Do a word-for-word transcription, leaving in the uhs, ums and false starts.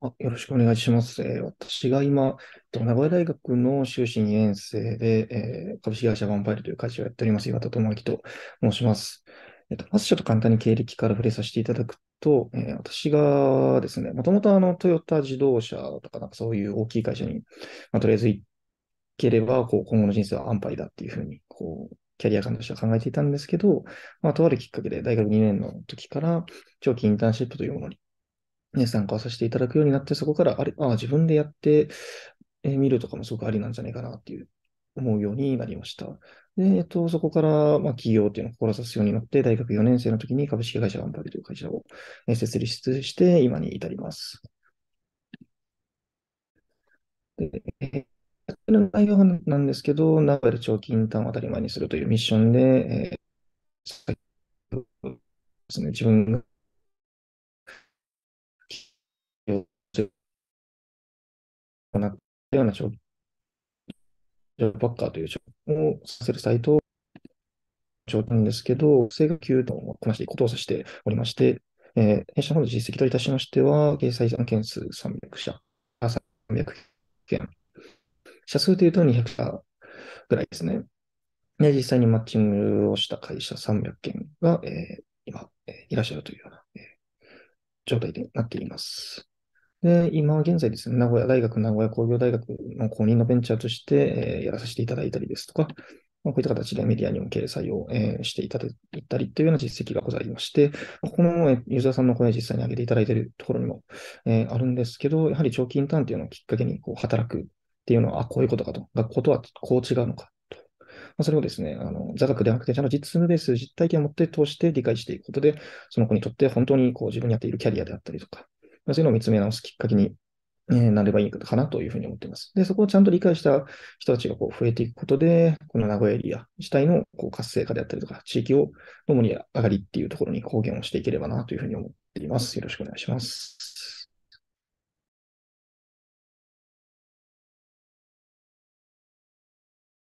あ、よろしくお願いします。えー私が今、えっと名古屋大学の修士にねん生で、えー株式会社バンパイルという会社をやっております、岩田智之と申します。えっと、まずちょっと簡単に経歴から触れさせていただくと、えー私がですね、もともとあのトヨタ自動車とかなんかそういう大きい会社に、まあ、とりあえず行ければ、こう今後の人生は安泰だっていうふうに、こう、キャリア感としては考えていたんですけど、まあ、とあるきっかけで大学にねんの時から長期インターンシップというものにね、参加させていただくようになって、そこから、あれ、ああ、自分でやってえー見るとかもすごくありなんじゃないかなっていう、思うようになりました。で、えっと、そこから、まあ、企業っていうのを志すようになって、大学よねん生の時に株式会社アンパルという会社をえー設立して、今に至ります。で、えーやってる内容なんですけど、名古屋で長期インターンを当たり前にするというミッションで、えーですね、自分が行ったような長期ジョブパッカーという職をさせるサイト状態なんですけど、成果給与をこなしていくことを指しておりまして、えー弊社の方の実績といたしましては、掲載案件数さんびゃく社、あ、さんびゃく件、社数というとにひゃく社ぐらいですね。で、実際にマッチングをした会社さんびゃく件が、えー今、えーいらっしゃるというような、えー状態になっています。で、今現在ですね、名古屋大学、名古屋工業大学の公認のベンチャーとして、えーやらさせていただいたりですとか、まあ、こういった形でメディアにも掲載を、えーしていただいたりというような実績がございまして、まあこのえーユーザーさんの声を実際に上げていただいているところにも、えーあるんですけど、やはり長期インターンというのをきっかけにこう働くっていうのは、あ、こういうことかと、学校とはこう違うのかと。まあ、それをですね、あの座学ではなくて、ちゃんと実務ベース、実体験を持って通して理解していくことで、その子にとって本当にこう自分にやっているキャリアであったりとか、まあそういうのを見つめ直すきっかけにえーなればいいかなというふうに思っています。で、そこをちゃんと理解した人たちがこう増えていくことで、この名古屋エリア自体のこう活性化であったりとか、地域をの盛り上がりっていうところに貢献をしていければなというふうに思っています。よろしくお願いします。